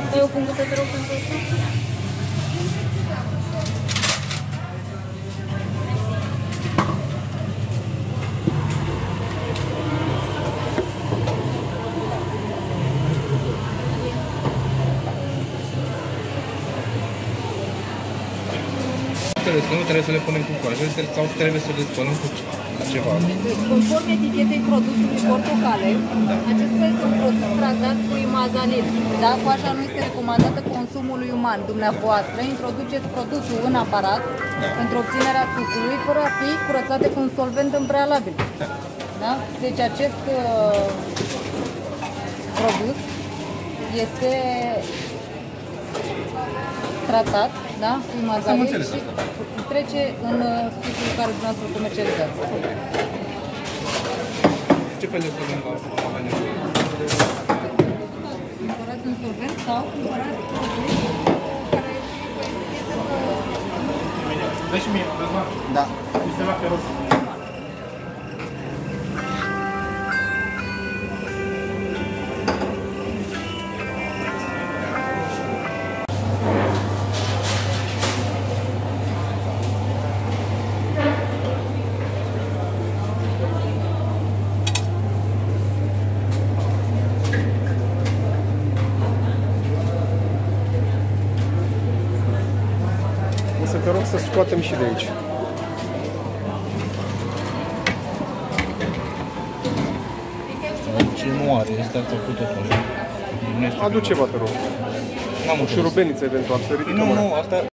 Ai o punguță, te rog, pentru asta? Nu trebuie să le punem cu coajă, sau trebuie să le spălăm cu ceva. Conform etichetei produsului portocale, acesta este un produs tratat cu imazalin. Da? Coaja nu este recomandată consumului uman. Dumneavoastră introduceți produsul în aparat pentru obținerea sucului, fără a fi curățate cu un solvent în prealabil. Da? Deci acest produs este tratat, da? Cu imazalin și trece în sucul care dumneavoastră comercializați. Ce fel de solvent avea nevoie? Cumpărați un solvent sau cumpărați produs care Dă și mie, da. este la pe rost. Să te rog să scoatem și de aici. Ce nu are, este făcut totul. Adu ceva, te rog. N-am o șurubeniță eventual, să ridicăm. Nu, asta